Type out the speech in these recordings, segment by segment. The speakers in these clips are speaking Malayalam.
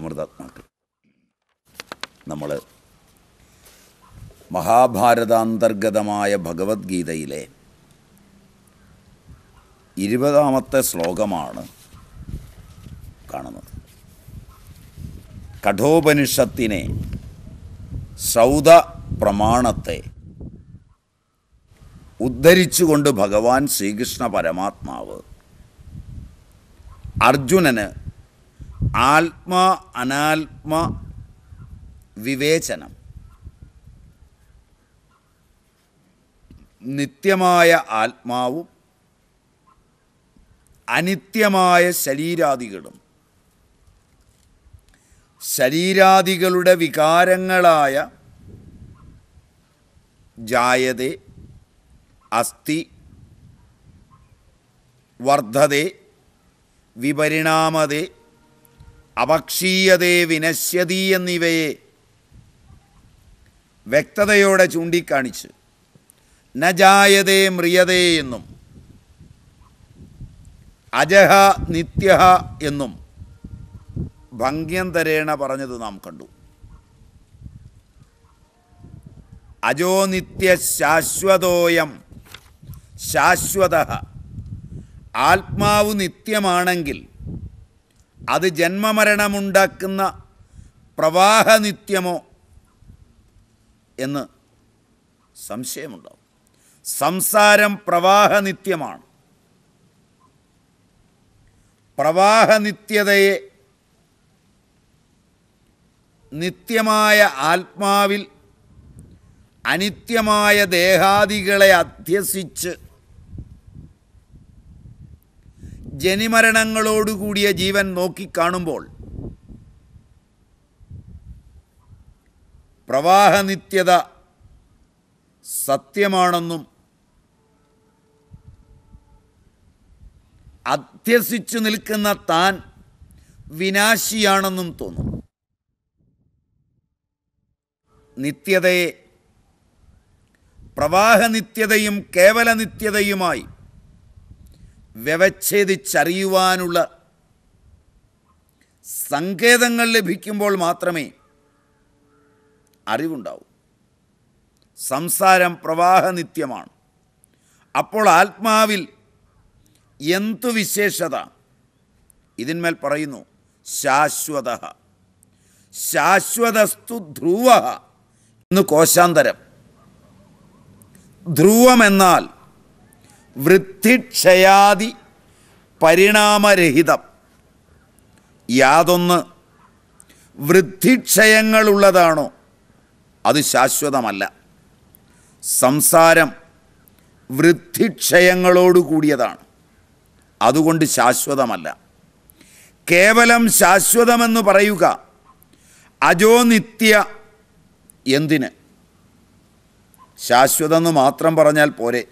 അമൃതാത്മാക്കൾ. നമ്മൾ മഹാഭാരതാന്തർഗതമായ ഭഗവത്ഗീതയിലെ 20ാമത്തെ ശ്ലോകമാണ് കാണുന്നത്. കഠോപനിഷത്തിനെ, സൗത പ്രമാണത്തെ ഉദ്ധരിച്ചുകൊണ്ട് ഭഗവാൻ ശ്രീകൃഷ്ണ പരമാത്മാവ് അർജുനന് ആത്മ അനാത്മ വിവേചനം, നിത്യമായ ആത്മാവും അനിത്യമായ ശരീരാദികളും ശരീരാദികളുടെ വികാരങ്ങളായ ജായതേ, അസ്ഥി, വർദ്ധതേ, വിപരിണാമതേ, അപക്ഷീയതേ, വിനശ്യതി എന്നിവയെ വ്യക്തതയോടെ ചൂണ്ടിക്കാണിച്ച് ന ജായതേ മ്രിയതേ എന്നും അജഹ നിത്യഃ എന്നും ഭംഗ്യന്തരേണ പറഞ്ഞത് നാം കണ്ടു. അജോ നിത്യ ശാശ്വതോയം ശാശ്വതഃ. ആത്മാവ് നിത്യമാണെങ്കിൽ അത് ജന്മമരണമുണ്ടാക്കുന്ന പ്രവാഹനിത്യമോ എന്ന് സംശയമുണ്ടാവും. സംസാരം പ്രവാഹനിത്യമാണ്. പ്രവാഹനിത്യതയെ നിത്യമായ ആത്മാവിൽ അനിത്യമായ ദേഹാദികളെ അധ്യസിച്ച് ജനിമരണങ്ങളോടുകൂടിയ ജീവൻ നോക്കിക്കാണുമ്പോൾ പ്രവാഹനിത്യത സത്യമാണെന്നും അധ്യസിച്ചു നിൽക്കുന്ന താൻ വിനാശിയാണെന്നും തോന്നും. നിത്യതയെ പ്രവാഹനിത്യതയും കേവലനിത്യതയുമായി വ്യവച്ഛേദിച്ചറിയുവാനുള്ള സങ്കേതങ്ങൾ ലഭിക്കുമ്പോൾ മാത്രമേ അറിവുണ്ടാവൂ. സംസാരം പ്രവാഹനിത്യമാണ്. അപ്പോൾ ആത്മാവിൽ എന്തു വിശേഷത? ഇതിന്മേൽ പറയുന്നു ശാശ്വതഃ. ശാശ്വതസ്തു ധ്രുവഃ എന്ന് കോശാന്തരം. ധ്രുവമെന്നാൽ വൃദ്ധിക്ഷയാദി പരിണാമരഹിതം. യാതൊന്ന് വൃദ്ധിക്ഷയങ്ങളുള്ളതാണോ അത് ശാശ്വതമല്ല. സംസാരം വൃദ്ധിക്ഷയങ്ങളോടുകൂടിയതാണ്, അതുകൊണ്ട് ശാശ്വതമല്ല. കേവലം ശാശ്വതമെന്ന് പറയുക അജോ നിത്യ എന്തിന്? ശാശ്വതമെന്ന് മാത്രം പറഞ്ഞാൽ പോരെ.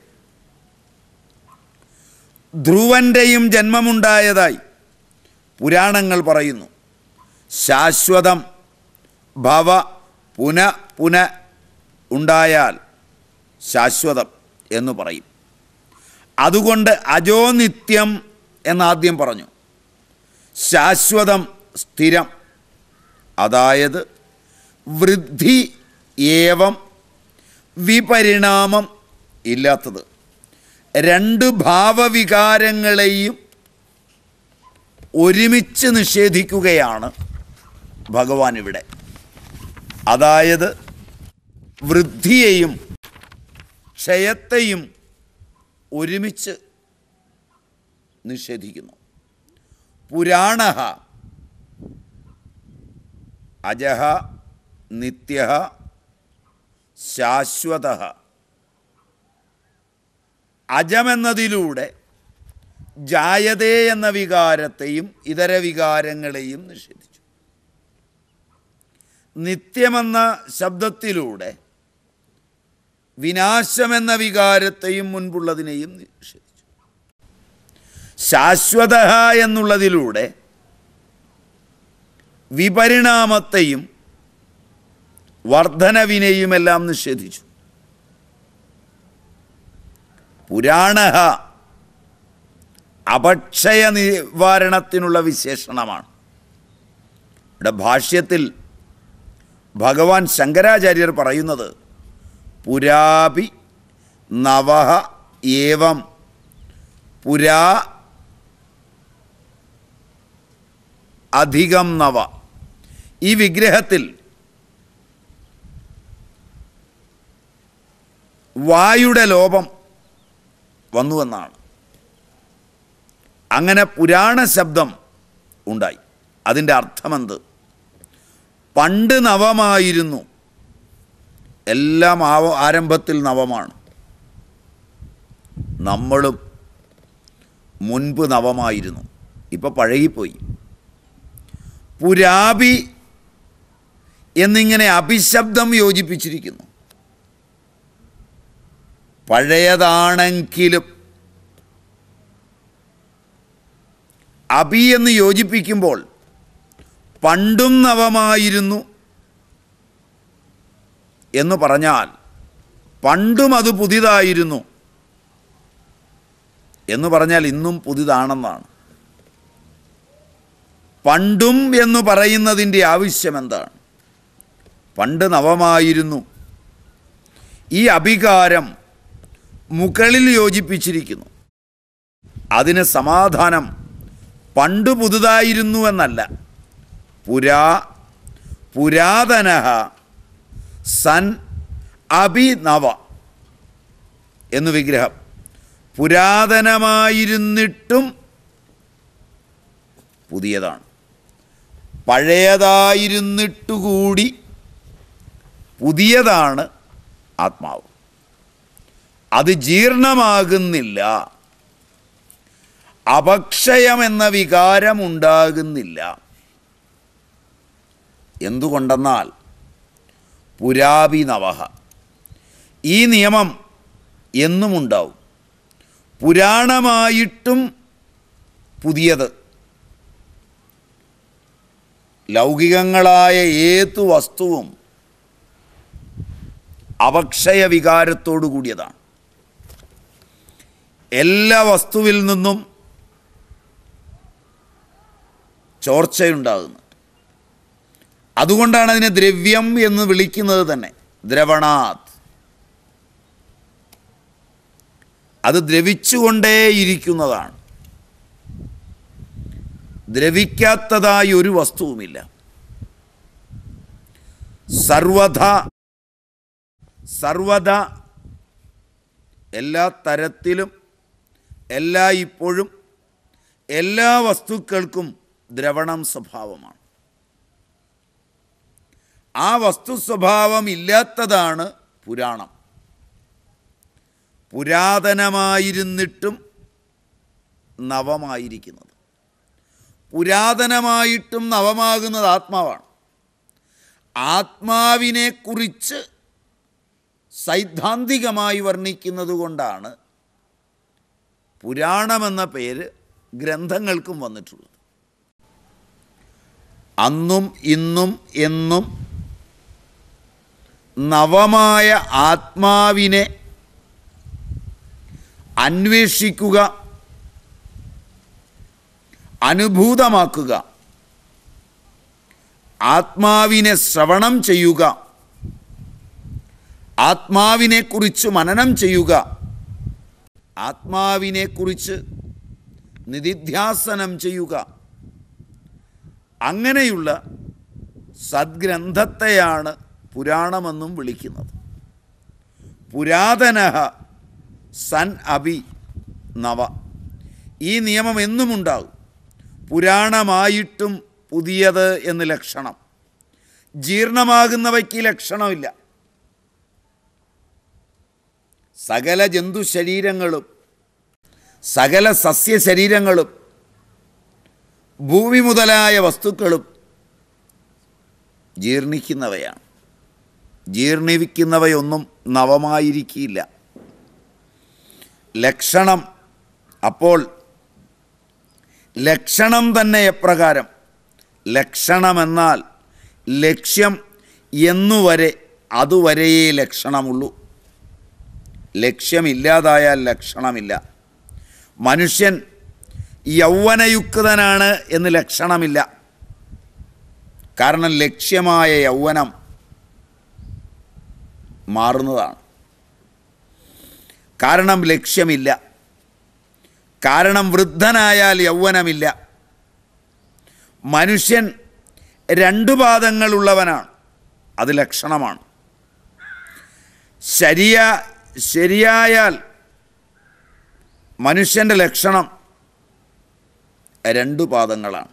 ധ്രുവൻ്റെയും ജന്മമുണ്ടായതായി പുരാണങ്ങൾ പറയുന്നു. ശാശ്വതം ഭവ പുന പുന ഉണ്ടായാൽ ശാശ്വതം എന്ന് പറയും. അതുകൊണ്ട് അജോ നിത്യം എന്നാദ്യം പറഞ്ഞു. ശാശ്വതം സ്ഥിരം, അതായത് വൃദ്ധി ഏവം വിപരിണാമം ഇല്ലാത്തത്. രണ്ട് ഭാവവികാരങ്ങളെയും ഒരുമിച്ച് നിഷേധിക്കുകയാണ് ഭഗവാൻ ഇവിടെ. അതായത് വൃദ്ധിയെയും ക്ഷയത്തെയും ഒരുമിച്ച് നിഷേധിക്കുന്നു. പുരാണഃ അജഃ നിത്യഃ ശാശ്വതഃ. അജമെന്നതിലൂടെ ജായതേ എന്ന വികാരത്തെയും ഇതര വികാരങ്ങളെയും നിഷേധിച്ചു. നിത്യമെന്ന ശബ്ദത്തിലൂടെ വിനാശമെന്ന വികാരത്തെയും മുൻപുള്ളതിനെയും നിഷേധിച്ചു. ശാശ്വതഃ എന്നുള്ളതിലൂടെ വിപരിണാമത്തെയും വർധനവിനെയുമെല്ലാം നിഷേധിച്ചു. പുരാണഃ അപക്ഷയ നിവാരണത്തിനുള്ള വിശേഷണമാണ്. ഇവിടെ ഭാഷ്യത്തിൽ ഭഗവാൻ ശങ്കരാചാര്യർ പറയുന്നത് പുരാപി നവഹ ഏവം പുരാ അധികം നവ. ഈ വിഗ്രഹത്തിൽ വായുടെ ലോപം വന്നുവെന്നാണ്. അങ്ങനെ പുരാണ ശബ്ദം ഉണ്ടായി. അതിൻ്റെ അർത്ഥമെന്ത്? പണ്ട് നവമായിരുന്നു. എല്ലാം ആരംഭത്തിൽ നവമാണ്. നമ്മളും മുൻപ് നവമായിരുന്നു, ഇപ്പോൾ പഴകിപ്പോയി. പുരാപി എന്നിങ്ങനെ അഭിശബ്ദം യോജിപ്പിച്ചിരിക്കുന്നു. പഴയതാണെങ്കിലും അഭി എന്ന് യോജിപ്പിക്കുമ്പോൾ പണ്ടും നവമായിരുന്നു എന്ന് പറഞ്ഞാൽ പണ്ടും അത് പുതിയതായിരുന്നു എന്ന് പറഞ്ഞാൽ ഇന്നും പുതിയതാണെന്നാണ്. പണ്ടും എന്ന് പറയുന്നതിൻ്റെ ആവശ്യം എന്താണ്? പണ്ട് നവമായിരുന്നു. ഈ അഭികാരം മുകളിൽ യോജിപ്പിച്ചിരിക്കുന്നു. അതിന് സമാധാനം പണ്ട് പുതുതായിരുന്നു എന്നല്ല. പുരാതനഃ സൻ അഭിനവ എന്ന് വിഗ്രഹം. പുരാതനമായിരുന്നിട്ടും പുതിയതാണ്. പഴയതായിരുന്നിട്ടുകൂടി പുതിയതാണ് ആത്മാവ്. അത് ജീർണമാകുന്നില്ല. അപക്ഷയമെന്ന വികാരമുണ്ടാകുന്നില്ല. എന്തുകൊണ്ടെന്നാൽ പുരാഭിനവഃ, ഈ നിയമം എന്നും ഉണ്ടാവും. പുരാണമായിട്ടും പുതിയത്. ലൗകികങ്ങളായ ഏതു വസ്തുവും അപക്ഷയ വികാരത്തോടു കൂടിയതാണ്. എല്ലാ വസ്തുവിൽ നിന്നും ചോർച്ചയുണ്ടാകുന്നത്. അതുകൊണ്ടാണ് അതിനെ ദ്രവ്യം എന്ന് വിളിക്കുന്നത് തന്നെ. ദ്രവണാത്, അത് ദ്രവിച്ചുകൊണ്ടേയിരിക്കുന്നതാണ്. ദ്രവിക്കാത്തതായി ഒരു വസ്തുവുമില്ല. സർവദ എല്ലാ തരത്തിലും എല്ലാ ഇപ്പോഴും എല്ലാ വസ്തുക്കൾക്കും ദ്രവണം സ്വഭാവമാണ്. ആ വസ്തു സ്വഭാവം ഇല്ലാത്തതാണ് പുരാണം. പുരാതനമായിരുന്നിട്ടും നവമായിരിക്കുന്നത്. പുരാതനമായിട്ടും നവമാകുന്നത് ആത്മാവാണ്. ആത്മാവിനെക്കുറിച്ച് സൈദ്ധാന്തികമായി വർണ്ണിക്കുന്നത് കൊണ്ടാണ് പുരാണമെന്ന പേര് ഗ്രന്ഥങ്ങൾക്കും വന്നിട്ടുള്ളത്. അന്നും ഇന്നും എന്നും നവമായ ആത്മാവിനെ അന്വേഷിക്കുക, അനുഭൂതമാക്കുക, ആത്മാവിനെ ശ്രവണം ചെയ്യുക, ആത്മാവിനെക്കുറിച്ച് മനനം ചെയ്യുക, ആത്മാവിനെക്കുറിച്ച് നിധിധ്യാസനം ചെയ്യുക, അങ്ങനെയുള്ള സദ്ഗ്രന്ഥത്തെയാണ് പുരാണമെന്നും വിളിക്കുന്നത്. പുരാതനഃ സൻ അഭി നവ. ഈ നിയമം എന്നും ഉണ്ടാകും. പുരാണമായിട്ടും പുതിയത് എന്ന് ലക്ഷണം. ജീർണമാകുന്നവയ്ക്ക് ലക്ഷണമില്ല. സകല ജന്തു ശരീരങ്ങളും സകല സസ്യശരീരങ്ങളും ഭൂമി മുതലായ വസ്തുക്കളും ജീർണിക്കുന്നവയാണ്. ജീർണിക്കുന്നവയൊന്നും നവമായിരിക്കില്ല. ലക്ഷണം, അപ്പോൾ ലക്ഷണം തന്നെ എപ്രകാരം? ലക്ഷണമെന്നാൽ ലക്ഷ്യം എന്നുവരെ, അതുവരെയേ ലക്ഷണമുള്ളൂ. ലക്ഷ്യമില്ലാതായാൽ ലക്ഷണമില്ല. മനുഷ്യൻ യൗവനയുക്തനാണ് എന്ന് ലക്ഷണമില്ല. കാരണം ലക്ഷ്യമായ യൗവനം മാറുന്നതാണ്. കാരണം ലക്ഷ്യമില്ല. കാരണം വൃദ്ധനായാൽ യൗവനമില്ല. മനുഷ്യൻ 2 പാദങ്ങളുള്ളവനാണ്. അത് ലക്ഷണമാണ്. ശരിയായാൽ മനുഷ്യൻ്റെ ലക്ഷണം 2 പാദങ്ങളാണ്.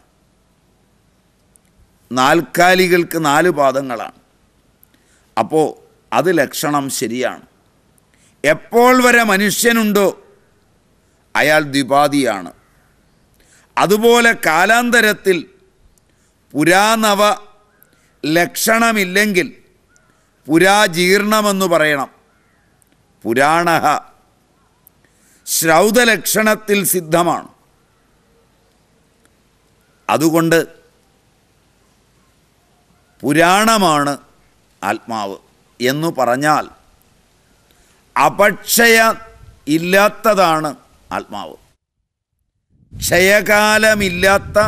4 കാലികൾക്ക് 4 പാദങ്ങളാണ്. അപ്പോൾ അത് ലക്ഷണം ശരിയാണ്. എപ്പോൾ വരെ മനുഷ്യനുണ്ടോ അയാൾ ദ്വിപാദിയാണ്. അതുപോലെ കാലാന്തരത്തിൽ പുരാനവ ലക്ഷണമില്ലെങ്കിൽ പുരാജീർണമെന്ന് പറയണം. പുരാണ ശ്രൗതലക്ഷണത്തിൽ സിദ്ധമാണ്. അതുകൊണ്ട് പുരാണമാണ് ആത്മാവ് എന്നു പറഞ്ഞാൽ അപക്ഷയ ഇല്ലാത്തതാണ് ആത്മാവ്. ക്ഷയകാലമില്ലാത്ത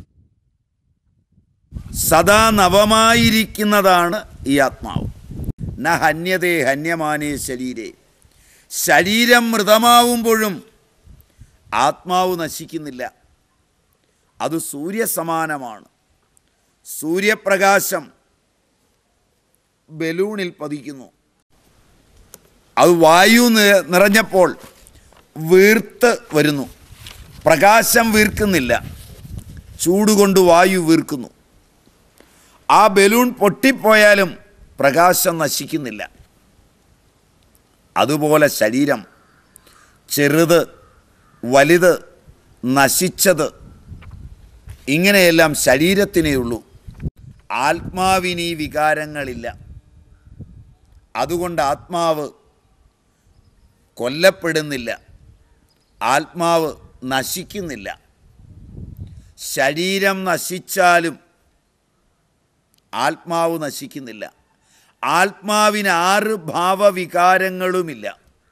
സദാ നവമായിരിക്കുന്നതാണ് ഈ ആത്മാവ്. ന ഹന്യതേ ഹന്യമാനേ ശരീരേ. ശരീരം മൃതമാവുമ്പോഴും ആത്മാവ് നശിക്കുന്നില്ല. അത് സൂര്യസമാനമാണ്. സൂര്യപ്രകാശം ബലൂണിൽ പതിക്കുന്നു. അത് വായു നിറഞ്ഞപ്പോൾ വീർത്ത് വരുന്നു. പ്രകാശം വീർക്കുന്നില്ല, ചൂടുകൊണ്ട് വായു വീർക്കുന്നു. ആ ബലൂൺ പൊട്ടിപ്പോയാലും പ്രകാശം നശിക്കുന്നില്ല. അതുപോലെ ശരീരം ചെറുത്, വലുത്, നശിച്ചത്, ഇങ്ങനെയെല്ലാം ശരീരത്തിനേ ഉള്ളൂ. ആത്മാവിന് ഈ വികാരങ്ങളില്ല. അതുകൊണ്ട് ആത്മാവ് കൊല്ലപ്പെടുന്നില്ല, ആത്മാവ് നശിക്കുന്നില്ല. ശരീരം നശിച്ചാലും ആത്മാവ് നശിക്കുന്നില്ല. ആത്മാവിന് 6 ഭാവവികാരങ്ങളുമില്ല.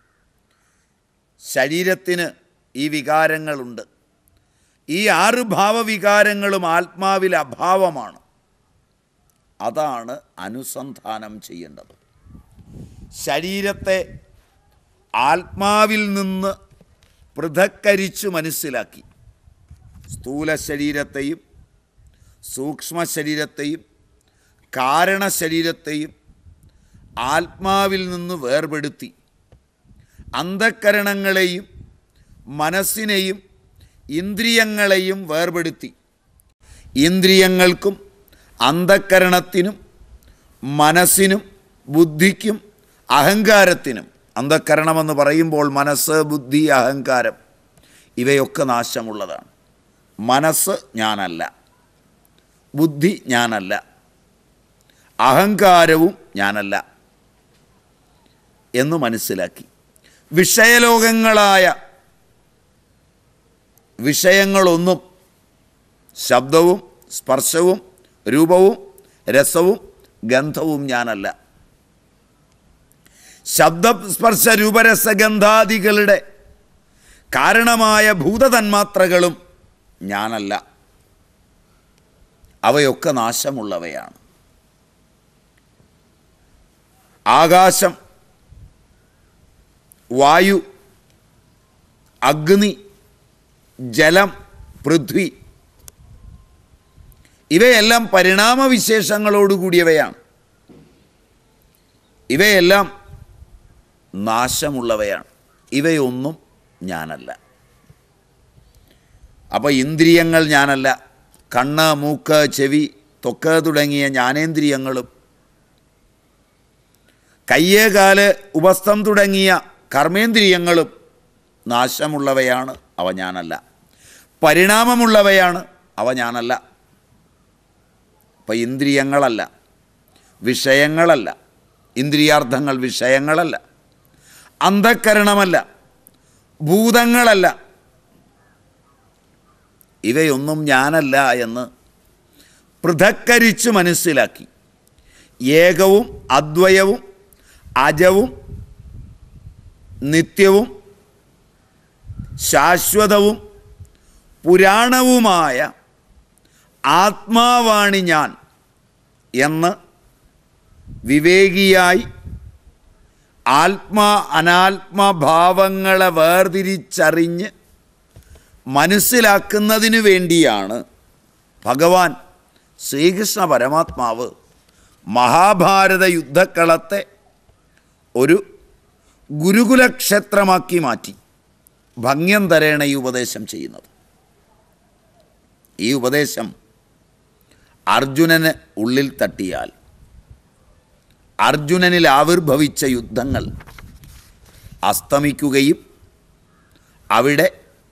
ശരീരത്തിന് ഈ വികാരങ്ങളുണ്ട്. ഈ 6 ഭാവവികാരങ്ങളും ആത്മാവിൽ അഭാവമാണ്. അതാണ് അനുസന്ധാനം ചെയ്യേണ്ടത്. ശരീരത്തെ ആത്മാവിൽ നിന്ന് പൃഥക്കരിച്ച് മനസ്സിലാക്കി സ്ഥൂല ശരീരത്തെയും സൂക്ഷ്മ ശരീരത്തെയും കാരണശരീരത്തെയും ആത്മാവിൽ നിന്ന് വേർപെടുത്തി അന്ധക്കരണങ്ങളെയും മനസ്സിനെയും ഇന്ദ്രിയങ്ങളെയും വേർപെടുത്തി ഇന്ദ്രിയങ്ങൾക്കും അന്ധക്കരണത്തിനും മനസ്സിനും ബുദ്ധിക്കും അഹങ്കാരത്തിനും, അന്ധക്കരണമെന്ന് പറയുമ്പോൾ മനസ്സ്, ബുദ്ധി, അഹങ്കാരം ഇവയൊക്കെ നാശമുള്ളതാണ്. മനസ്സ് ഞാനല്ല, ബുദ്ധി ഞാനല്ല, അഹങ്കാരവും ഞാനല്ല എന്ന് മനസ്സിലാക്കി വിഷയലോകങ്ങളായ വിഷയങ്ങളൊന്നും ശബ്ദവും സ്പർശവും രൂപവും രസവും ഗന്ധവും ഞാനല്ല. ശബ്ദസ്പർശ രൂപരസഗന്ധാദികളുടെ കാരണമായ ഭൂതതന്മാത്രകളും ഞാനല്ല. അവയൊക്കെ നാശമുള്ളവയാണ്. ആകാശം, വായു, അഗ്നി, ജലം, പൃഥ്വി ഇവയെല്ലാം പരിണാമവിശേഷങ്ങളോടുകൂടിയവയാണ്. ഇവയെല്ലാം നാശമുള്ളവയാണ്. ഇവയൊന്നും ഞാനല്ല. അപ്പോൾ ഇന്ദ്രിയങ്ങൾ ഞാനല്ല. കണ്ണ്, മൂക്ക്, ചെവി, ത്വക്ക് തുടങ്ങിയ ജ്ഞാനേന്ദ്രിയങ്ങളും കയ്യ്, കാല്, ഉപസ്ഥം തുടങ്ങിയ കർമ്മേന്ദ്രിയങ്ങളും നാശമുള്ളവയാണ്. അവ ഞാനല്ല. പരിണാമമുള്ളവയാണ്. അവ ഞാനല്ല. അപ്പം ഇന്ദ്രിയങ്ങളല്ല, വിഷയങ്ങളല്ല, ഇന്ദ്രിയാർത്ഥങ്ങൾ വിഷയങ്ങളല്ല, അന്ധക്കരണമല്ല, ഭൂതങ്ങളല്ല, ഇവയൊന്നും ഞാനല്ല എന്ന് പൃഥക്കരിച്ച് മനസ്സിലാക്കി ഏകവും അദ്വയവും അജവും നിത്യവും ശാശ്വതവും പുരാണവുമായ ആത്മാവാണ് ഞാൻ എന്ന് വിവേകിയായി ആത്മാ അനാത്മഭാവങ്ങളെ വേർതിരിച്ചറിഞ്ഞ് മനസ്സിലാക്കുന്നതിനു വേണ്ടിയാണ് ഭഗവാൻ ശ്രീകൃഷ്ണ പരമാത്മാവ് മഹാഭാരത യുദ്ധക്കളത്തെ ഒരു ഗുരുകുലക്ഷേത്രമാക്കി മാറ്റി ഭംഗ്യം തരേണ ഈ ഉപദേശം ചെയ്യുന്നത്. ഈ ഉപദേശം അർജുനന് ഉള്ളിൽ തട്ടിയാൽ അർജുനനിൽ ആവിർഭവിച്ച യുദ്ധങ്ങൾ അസ്തമിക്കുകയും അവിടെ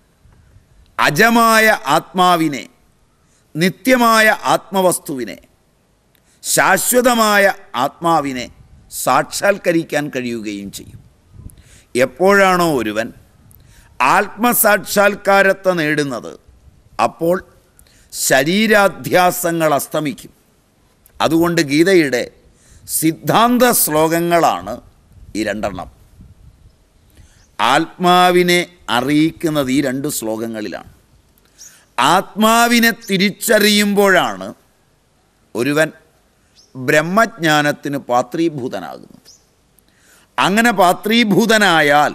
അജമായ ആത്മാവിനെ, നിത്യമായ ആത്മവസ്തുവിനെ, ശാശ്വതമായ ആത്മാവിനെ സാക്ഷാത്കരിക്കാൻ കഴിയുകയും ചെയ്യും. എപ്പോഴാണോ ഒരുവൻ ആത്മസാക്ഷാത്കാരത്തെ നേടുന്നത് അപ്പോൾ ശരീരാധ്യാസങ്ങൾ അസ്തമിക്കും. അതുകൊണ്ട് ഗീതയുടെ സിദ്ധാന്ത ശ്ലോകങ്ങളാണ് ഈ രണ്ടെണ്ണം. ആത്മാവിനെ അറിയിക്കുന്നത് ഈ രണ്ട് ശ്ലോകങ്ങളിലാണ്. ആത്മാവിനെ തിരിച്ചറിയുമ്പോഴാണ് ഒരുവൻ ബ്രഹ്മജ്ഞാനത്തിന് പാത്രീഭൂതനാകുന്നത്. അങ്ങനെ പാത്രീഭൂതനായാൽ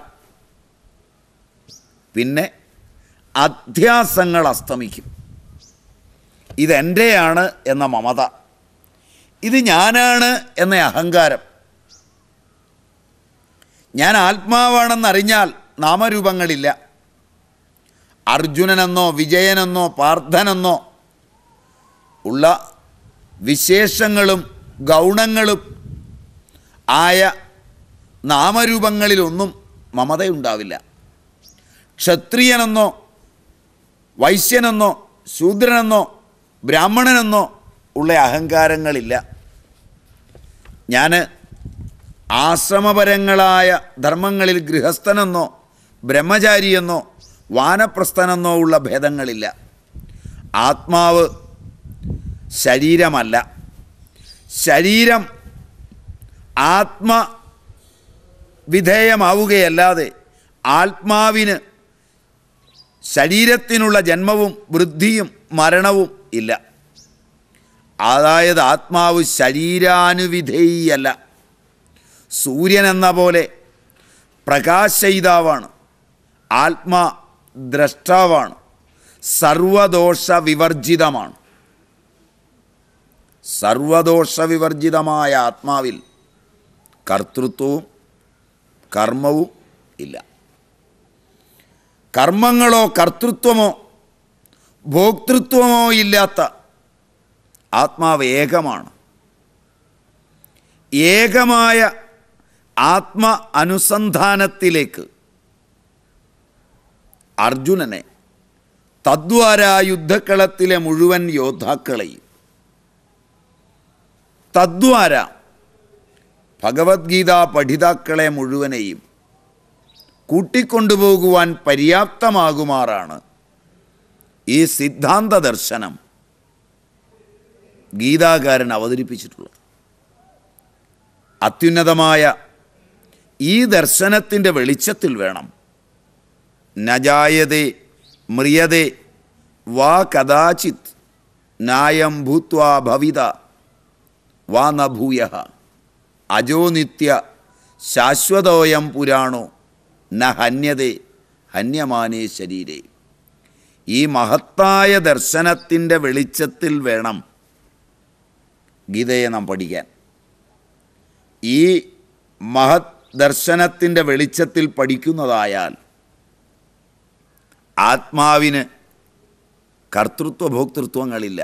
പിന്നെ അധ്യാസങ്ങൾ അസ്തമിക്കും. ഇതെൻ്റെയാണ് എന്ന മമത, ഇത് ഞാനാണ് എന്ന അഹങ്കാരം. ഞാൻ ആത്മാവാണെന്നറിഞ്ഞാൽ നാമരൂപങ്ങളില്ല. അർജുനനെന്നോ വിജയനെന്നോ പാർത്ഥനെന്നോ ഉള്ള വിശേഷങ്ങളും ഗൗണങ്ങളും ആയ നാമരൂപങ്ങളിലൊന്നും മമതയുണ്ടാവില്ല. ക്ഷത്രിയനെന്നോ വൈശ്യനെന്നോ ശൂദ്രനെന്നോ ബ്രാഹ്മണനെന്നോ ഉള്ള അഹങ്കാരങ്ങളില്ല. ഞാൻ ആശ്രമപരങ്ങളായ ധർമ്മങ്ങളിൽ ഗൃഹസ്ഥനെന്നോ ബ്രഹ്മചാരിയെന്നോ വാനപ്രസ്ഥനെന്നോ ഉള്ള ഭേദങ്ങളില്ല. ആത്മാവ് ശരീരമല്ല. ശരീരം ആത്മവിധേയമാവുകയല്ലാതെ ആത്മാവിന് ശരീരത്തിനുള്ള ജന്മവും വൃദ്ധിയും മരണവും ഇല്ല. അതായത് ആത്മാവ് ശരീരാനുവിധേയല്ല. സൂര്യൻ എന്ന പോലെ പ്രകാശയിതാവാണ്. ആത്മാ ദ്രഷ്ടാവാണ്. സർവദോഷ വിവർജിതമാണ്. സർവദോഷ വിവർജിതമായ ആത്മാവിൽ കർത്തൃത്വവും കർമ്മവും ഇല്ല. കർമ്മങ്ങളോ കർത്തൃത്വമോ ഭോക്തൃത്വമോ ഇല്ലാത്ത ആത്മാവ് ഏകമാണ്. ഏകമായ ആത്മ അനുസന്ധാനത്തിലേക്ക് അർജുനനെ തദ്വാര യുദ്ധക്കളത്തിലെ മുഴുവൻ യോദ്ധാക്കളെയും തദ്വാര ഭഗവത്ഗീത പഠിതാക്കളെ മുഴുവനെയും കൂട്ടിക്കൊണ്ടുപോകുവാൻ പര്യാപ്തമാകുമാറാണ് ഈ സിദ്ധാന്ത ദർശനം ഗീതാകാരൻ അവതരിപ്പിച്ചിട്ടുള്ളത്. അത്യുന്നതമായ ഈ ദർശനത്തിൻ്റെ വെളിച്ചത്തിൽ വേണം നജായതേ മ്രിയതേ വാ കദാചിത് നായം ഭൂത്വാ ഭവിത വാ ന ഭൂയഃ അജോ നിത്യ ശാശ്വതോയം പുരാണോ ന ഹന്യതേ ഹന്യമാനേ ശരീരേ. ഈ മഹത്തായ ദർശനത്തിൻ്റെ വെളിച്ചത്തിൽ വേണം ഗീതയെ നാം പഠിക്കാൻ. ഈ മഹത് ദർശനത്തിൻ്റെ വെളിച്ചത്തിൽ പഠിക്കുന്നതായാൽ ആത്മാവിന് കർത്തൃത്വഭോക്തൃത്വങ്ങളില്ല.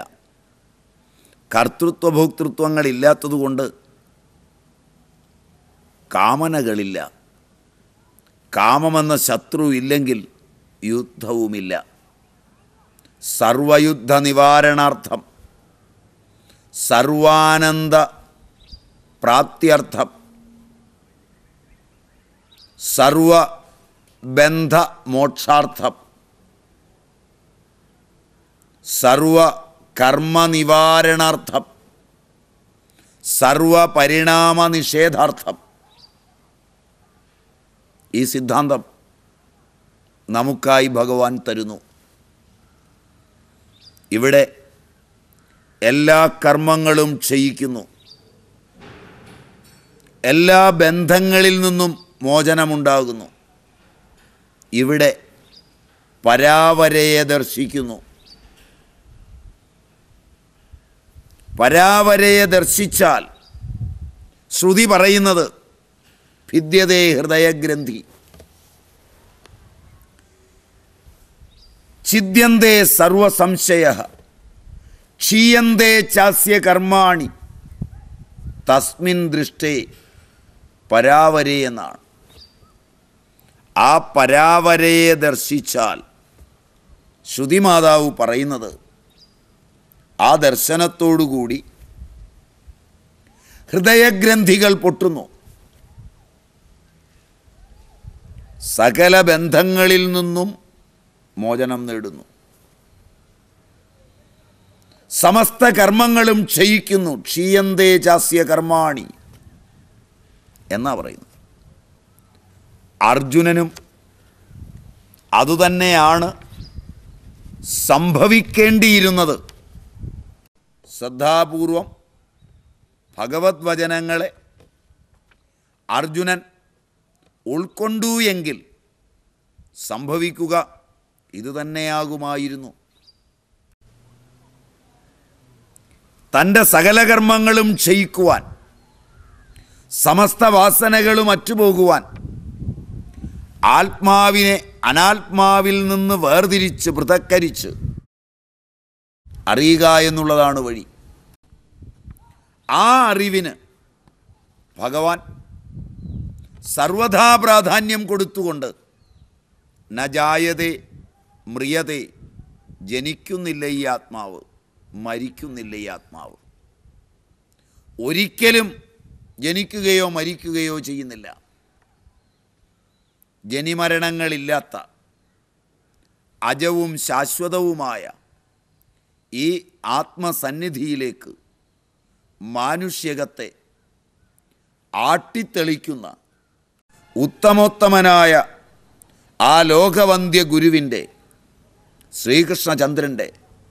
കർത്തൃത്വഭോക്തൃത്വങ്ങളില്ലാത്തതുകൊണ്ട് കാമനകളില്ല. കാമമെന്ന ശത്രു ഇല്ലെങ്കിൽ യുദ്ധവുമില്ല. സർവയുദ്ധ നിവാരണാർത്ഥം സർവാനന്ദ പ്രാപ്ത്യർത്ഥം സർവബന്ധ മോക്ഷാർത്ഥം സർവകർമ്മനിവാരണാർത്ഥം സർവപരിണാമ നിഷേധാർത്ഥം ഈ സിദ്ധാന്തം നമുക്കായി ഭഗവാൻ തരുന്നു. ഇവിടെ എല്ലാ കർമ്മങ്ങളും ചെയ്യിക്കുന്നു. എല്ലാ ബന്ധങ്ങളിൽ നിന്നും മോചനമുണ്ടാകുന്നു. ഇവിടെ പരാവരയെ ദർശിക്കുന്നു. പരാവരയെ ദർശിച്ചാൽ ശ്രുതി പറയുന്നത് ഭിദ്യതേ ഹൃദയഗ്രന്ഥി, ഛിദ്യന്തേ സർവസംശയഃ, ക്ഷീയന്തേ ചാസ്യ കർമാണി തസ്മിൻ ദൃഷ്ടേ പരാവരേ എന്നാണ്. ആ പരാവരയെ ദർശിച്ചാൽ ശ്രുതിമാതാവ് പറയുന്നത് ആ ദർശനത്തോടുകൂടി ഹൃദയഗ്രന്ഥികൾ പൊട്ടുന്നു. സകല ബന്ധങ്ങളിൽ നിന്നും മോചനം നേടുന്നു. സമസ്ത കർമ്മങ്ങളും ക്ഷയിക്കുന്നു. ക്ഷീയന്തേ ചാസ്യ കർമാണി എന്നാ പറയുന്നത്. അർജുനനും അതുതന്നെയാണ് സംഭവിക്കേണ്ടിയിരുന്നത്. ശ്രദ്ധാപൂർവം ഭഗവത് വചനങ്ങളെ അർജുനൻ ഉൾക്കൊണ്ടു എങ്കിൽ സംഭവിക്കുക ഇതുതന്നെയാകുമായിരുന്നു. തൻ്റെ സകല കർമ്മങ്ങളും ക്ഷയിക്കുവാൻ, സമസ്ത വാസനകളും അറ്റുപോകുവാൻ, ആത്മാവിനെ അനാത്മാവിൽ നിന്ന് വേർതിരിച്ച് പൃഥക്കരിച്ച് അറിയുക എന്നുള്ളതാണ് വഴി. ആ അറിവിന് ഭഗവാൻ സർവഥാ പ്രാധാന്യം കൊടുത്തുകൊണ്ട് ന ജായതേ മ്രിയതേ, ജനിക്കുന്നില്ല ഈ ആത്മാവ്, മരിക്കുന്നില്ല ഈ ആത്മാവ്, ഒരിക്കലും ജനിക്കുകയോ മരിക്കുകയോ ചെയ്യുന്നില്ല. ജനിമരണങ്ങളില്ലാത്ത അജവും ശാശ്വതവുമായ ഈ ആത്മസന്നിധിയിലേക്ക് മാനുഷ്യകത്തെ ആട്ടിത്തെളിക്കുന്ന ഉത്തമോത്തമനായ ആ ലോകവന്ധ്യ ഗുരുവിൻ്റെ, ശ്രീകൃഷ്ണചന്ദ്രൻ്റെ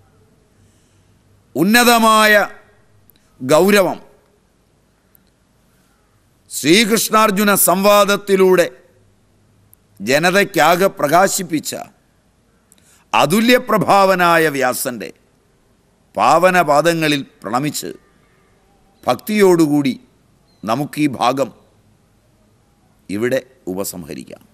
ഉന്നതമായ ഗൗരവം ശ്രീകൃഷ്ണാർജുന സംവാദത്തിലൂടെ ജനതയ്ക്കാകെ പ്രകാശിപ്പിച്ച അതുല്യപ്രഭാവനായ വ്യാസൻ്റെ പാവനപാദങ്ങളിൽ പ്രണമിച്ച് ഭക്തിയോടുകൂടി നമുക്ക് ഈ ഭാഗം ഇവിടെ ഉപസംഹരിക്കാം.